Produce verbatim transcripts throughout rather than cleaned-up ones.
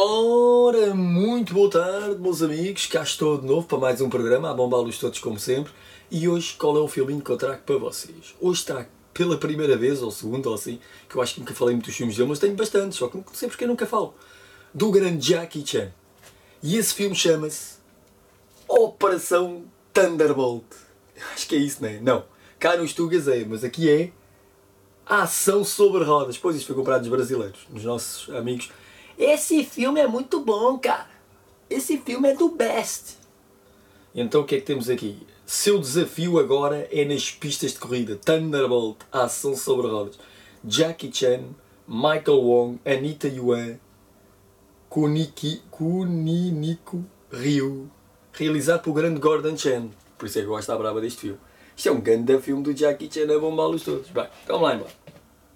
Ora, muito boa tarde, meus amigos. Cá estou de novo para mais um programa, a bombá-los todos como sempre. E hoje, qual é o filminho que eu trago para vocês? Hoje trago pela primeira vez, ou segunda, ou assim, que eu acho que nunca falei muito dos filmes dele, mas tenho bastantes, só que não sei porque eu nunca falo. Do grande Jackie Chan. E esse filme chama-se Operação Thunderbolt. Acho que é isso, não é? Não. Cá no Estugas é, mas aqui é Ação sobre Rodas. Pois isto foi comprado dos brasileiros, dos nossos amigos. Esse filme é muito bom, cara. Esse filme é do best. Então o que é que temos aqui? Seu desafio agora é nas pistas de corrida. Thunderbolt, Ação sobre Rodas. Jackie Chan, Michael Wong, Anita Yuan, Kuniki, Kuniniku Ryu. Realizado pelo grande Gordon Chan. Por isso é que eu gosto da brava deste filme. Isto é um grande filme do Jackie Chan a bombá-los todos. Bem, então vamos lá embora.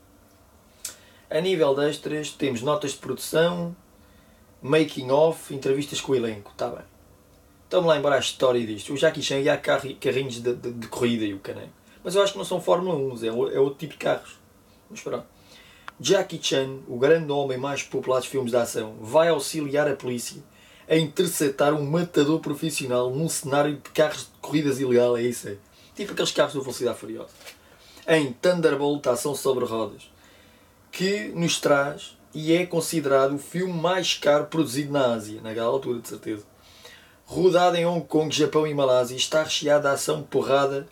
A nível de extras, temos notas de produção, making of, entrevistas com o elenco. Está bem. Então vamos lá embora a história disto. O Jackie Chan ia a carrinhos de, de, de corrida e o caneco. Mas eu acho que não são Fórmula um, é, é outro tipo de carros. Vamos esperar. Jackie Chan, o grande homem mais popular dos filmes de ação, vai auxiliar a polícia a interceptar um matador profissional num cenário de carros de corridas ilegal. É isso aí. Tipo aqueles carros de velocidade furiosa. Em Thunderbolt, Ação sobre Rodas. Que nos traz e é considerado o filme mais caro produzido na Ásia, naquela altura de certeza. Rodado em Hong Kong, Japão e Malásia, está recheado de ação, porrada,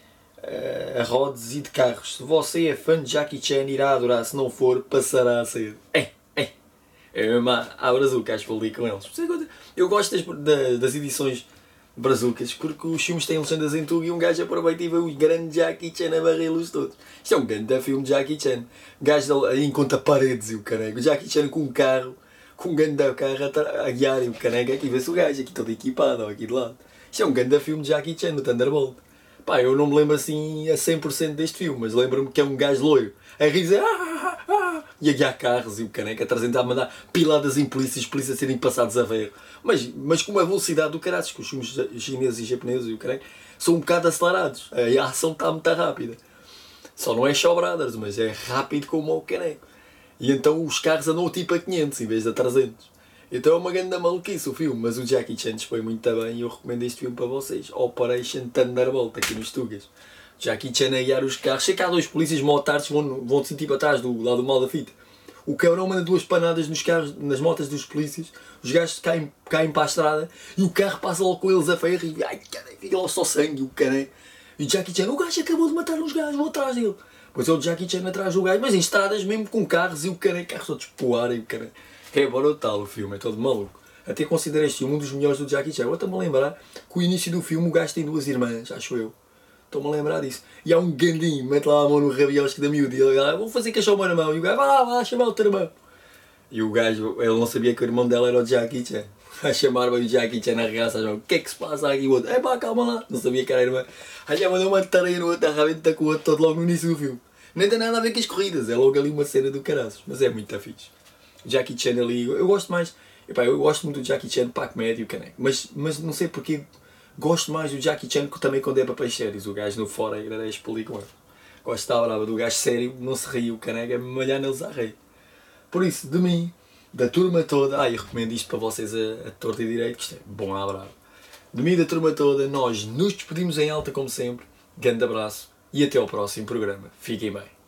uh, a rodas e de carros. Se você é fã de Jackie Chan, irá adorar. Se não for, passará a ser. Ei, ei, é uma a brazucas para ali com eles. Eu gosto das, das edições brazucas, porque os filmes têm legendas em tudo e um gajo aproveita e vê o grande Jackie Chan a barrê-los todos. Isto é um grande filme de Jackie Chan. O gajo aí encontra paredes e o caneco. O Jackie Chan com um carro, com um grande carro a, a guiar e o caneco. Aqui vê-se o gajo, aqui todo equipado, aqui de lado. Isto é um grande filme de Jackie Chan, no Thunderbolt. Pá, eu não me lembro assim a cem por cento deste filme, mas lembro-me que é um gajo loiro a rir e ah, ah, ah, e a guiar carros e o caneco a tentar mandar piladas em polícias, polícias a serem passados a ferro. Mas, mas com uma velocidade do caralho, que os filmes chineses e japoneses e o caneco são um bocado acelerados. A ação está muito rápida. Só não é Shaw Brothers, mas é rápido como o caneco. E então os carros andam tipo a quinhentos em vez de a trezentos. Então é uma grande maluquice o filme, mas o Jackie Chan foi muito bem e eu recomendo este filme para vocês. Operation Thunderbolt, aqui nos Tugas. Jackie Chan a guiar os carros. Sei que há dois polícias motards que vão, vão assim tipo atrás do lado do mal da fita. O cabrão manda duas panadas nos carros, nas motas dos polícias, os gajos caem, caem para a estrada e o carro passa logo com eles a ferro e ai, caralho, fica lá só sangue, o caralho. E o Jackie Chan, o gajo acabou de matar uns gajos, vou atrás dele. Pois é o Jackie Chan atrás do gajo, mas em estradas mesmo com carros e o caralho, carros todos poarem, o caralho. É brutal o filme, é todo maluco. Até considero este filme um dos melhores do Jackie Chan. Eu estou-me a lembrar que o início do filme o gajo tem duas irmãs, acho eu. Estou-me a lembrar disso. E há um gandinho, mete lá a mão no rabiosco da miúda e ele ah, vou fazer cachorro ao meu irmão. E o gajo, vá lá, vá chamar o teu irmão. E o gajo, ele não sabia que o irmão dela era o Jackie Chan. A chamar o Jackie Chan na regaça, o que é que se passa aqui? O outro, é pá, calma lá. Não sabia que era a irmã. Aí já mandou uma tareia no outro, arrebenta com o outro, todo logo no início do filme. Nem tem nada a ver com as corridas, é logo ali uma cena do caraças. Mas é muito fixe. Jackie Chan ali, eu gosto mais, epá, eu gosto muito do Jackie Chan para a comédia e o caneco. Mas, mas não sei porque. Gosto mais do Jackie Chan que também quando é para papéis sérios. O gajo no fora é expeli com ele. Gosto da brava do gajo sério, não se ri, o caneco é malhar neles a rir. Por isso, de mim, da turma toda, ah, eu recomendo isto para vocês a, a torta e direito, que isto é bom à brava. De mim, da turma toda, nós nos despedimos em alta como sempre. Grande abraço e até ao próximo programa. Fiquem bem.